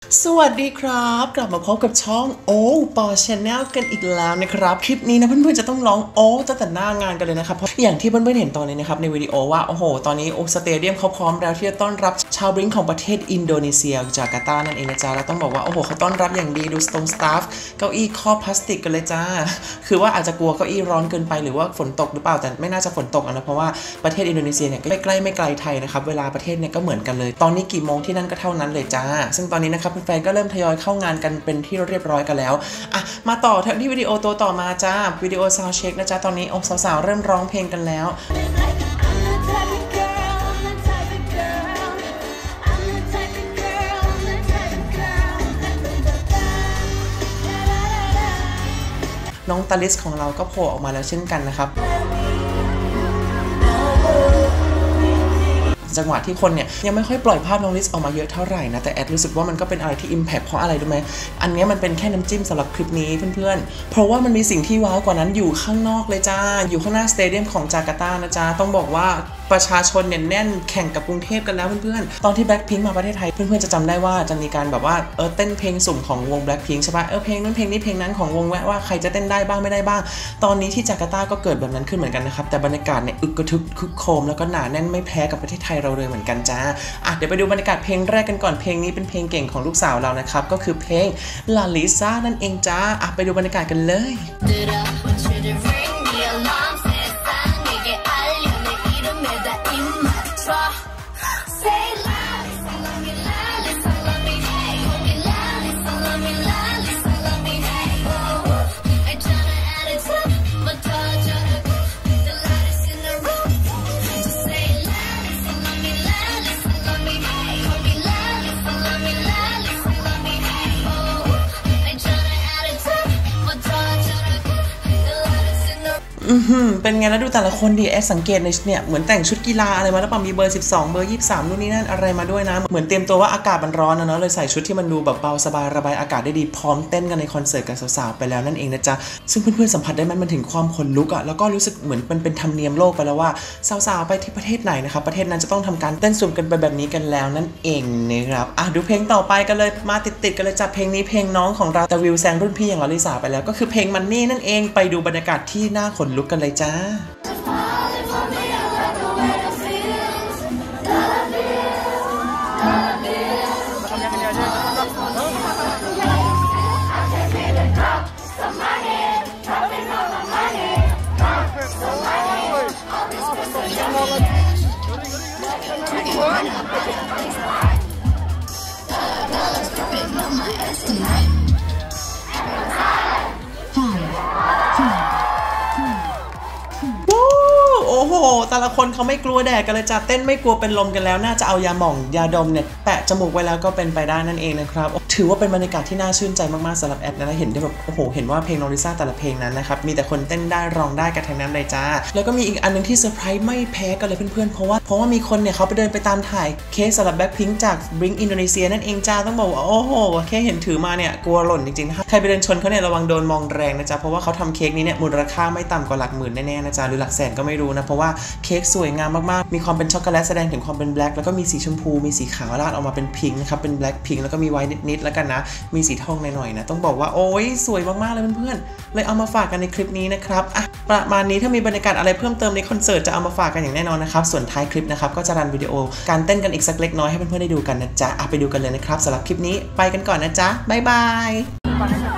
สวัสดีครับกลับมาพบกับช่องโอปอชาแนลกันอีกแล้วนะครับคลิปนี้นะเพื่อนๆจะต้องร้องโอ้ตั้งแต่หน้างานกันเลยนะครับเพราะอย่างที่เพื่อนๆเห็นตอนนี้นะครับในวิดีโอว่าโอ้โหตอนนี้สเตเดียมเขาพร้อมแล้วที่จะต้อนรับชาวบริงของประเทศอินโดนีเซียจาการ์ตานั่นเองนะจ๊ะแล้วต้องบอกว่าโอ้โหเขาต้อนรับอย่างดีดูสตาฟเก้าอี้ครอบพลาสติกกันเลยจ้าคือว่าอาจจะกลัวเก้าอี้ร้อนเกินไปหรือว่าฝนตกหรือเปล่าแต่ไม่น่าจะฝนตกนะเพราะว่าประเทศอินโดนีเซียเนี่ยไม่ใกล้ไม่ไกลไทยนะครับเวลาประเทศเนี่ยก็เหมือนกันเลยตอนนี้กี่โมงที่นั่นก็เท่านั้นเลยจ้าซึ่งตอนนี้นะครับแฟนๆก็เริ่มทยอยเข้างานกันเป็นที่เรียบร้อยกันแล้วอ่ะมาต่อที่วิดีโอตัวต่อมาจ้าวิดีโอซาวด์เช็คนะจ๊ะตอนนี้สาวๆเริ่มร้องเพลงกันแล้วน้องตาลิสของเราก็โผล่ออกมาแล้วเช่นกันนะครับจังหวะที่คนเนี่ยยังไม่ค่อยปล่อยภาพน้องลิสออกมาเยอะเท่าไหร่นะแต่แอดรู้สึกว่ามันก็เป็นอะไรที่ Impact เพราะอะไรรู้ไหมอันนี้มันเป็นแค่น้ำจิ้มสำหรับคลิปนี้เพื่อนๆเพราะว่ามันมีสิ่งที่ว้าวกว่านั้นอยู่ข้างนอกเลยจ้าอยู่ข้างหน้าสเตเดียมของจาการ์ตานะจ๊ะต้องบอกว่าประชาชนเนี่ยแน่นแข่งกับกรุงเทพกันแล้วเพื่อนๆตอนที่ Blackpink มาประเทศไทยเพื่อนๆจะจำได้ว่าจะมีการแบบว่าเต้นเพลงสุ่มของวง Blackpink ใช่ปะเพลงนั้นเพลงนี้เพลงนั้นของวงว่าใครจะเต้นได้บ้างไม่ได้บ้างตอนนี้ที่จาการ์ตาก็เกิดแบบนั้นขึ้นเหมือนกันนะครับแต่บรรยากาศเนี่ยอึกกระทึกคึกโครมแล้วก็หนาแน่นไม่แพ้กับประเทศไทยเราเลยเหมือนกันจ้าเดี๋ยวไปดูบรรยากาศเพลงแรกกันก่อนเพลงนี้เป็นเพลงเก่งของลูกสาวเรานะครับก็คือเพลงลาลิซ่านั่นเองจ้าไปดูบรรยากาศกันเลยเป็นไงแล้วดูแต่ละคนดิแอดสังเกตในเนี่ยเหมือนแต่งชุดกีฬาอะไรมาแล้วป่ะมีเบอร์12เบอร์23นู่นนี่นั่นอะไรมาด้วยนะเหมือนเตรียมตัวว่าอากาศมันร้อนนะเนาะเลยใส่ชุดที่มันดูแบบเบาสบายระบายอากาศได้ดีพร้อมเต้นกันในคอนเสิร์ตกับสาวๆไปแล้วนั่นเองนะจ๊ะซึ่งเพื่อนๆสัมผัสได้มันถึงความขนลุกแล้วก็รู้สึกเหมือนมันเป็นธรรมเนียมโลกไปแล้วว่าสาวๆไปที่ประเทศไหนนะครับประเทศนั้นจะต้องทำการเต้นสุ่มกันไปแบบนี้กันแล้วนั่นเองนะครับดูเพลงต่อไปกันเลยมาติดกันเลยจ้ะเพลงนี้เพลงน้องของเราแต่วิวแซงรุ่นพี่อย่างลลิสาไปแล้วก็คือเพลงมันนี่นั่นเองไปดูบรรยากาศที่น่าขนลุกกันเลยจ้าโอ้โหแต่ละคนเขาไม่กลัวแดดกันเลยจ้ะเต้นไม่กลัวเป็นลมกันแล้วน่าจะเอายาหม่องยาดมเนี่ยแปะจมูกไว้แล้วก็เป็นไปได้นั่นเองนะครับถือว่าเป็นบรรยากาศที่น่าชื่นใจมากๆสำหรับแอดนะเห็นได้แบบโอ้โหเห็นว่าเพลงน้องลิซ่าแต่ละเพลงนั้นนะครับมีแต่คนเต้นได้ร้องได้กันทั้งนั้นเลยจ้าแล้วก็มีอีกอันนึงที่เซอร์ไพรส์ไม่แพ้กันเลยเพื่อนๆเพราะว่ามีคนเนี่ยเขาไปเดินไปตามถ่ายเค้กสำหรับ Blackpink จาก Bring อินโดนีเซียนั่นเองจ้าต้องบอกว่าโอ้โหแค่เห็นถือมาเนี่ยกลัวหล่นจริงๆนะใครไปเดินชนเขาเนี่ยระวังโดนมองแรงนะจ๊ะเพราะว่าเขาทำเค้กนี้เนี่ยมูลค่าไม่ต่ำกว่าหลักหมื่นแน่ๆนะจ๊ะหรือหลักแสนก็ไม่รู้นะเพราะว่าเค้กสวยงามมากๆมีความเป็นช็อกโกแลตแสดงถึงความเป็นแบล็คแล้วก็มีสีชมพูมีสีขาวราดออกมาเป็นพิงค์นะครับเป็นแบล็คพิงค์แล้วก็มีไวท์นิดๆแล้วกันนะมีสีทองหน่อยๆนะต้องบอกว่าโอ้ยสวยมากๆเลยเพื่อนๆเลยเอามาฝากกันในคลิปนี้นะครับประมาณนี้ถ้ามีบรรยากาศอะไรเพิ่มเติมในคอนเสิร์ตจะเอามาฝากกันอย่างแน่นอนนะครับส่วนท้ายคลิปนะครับก็จะรันวิดีโอการเต้นกันอีกสักเล็กน้อยให้เพื่อนๆได้ดูกันนะจ๊ะไปดูกันเลยนะครับสำหรับคลิปนี้ไปกันก่อนนะจ๊ะบ๊ายบาย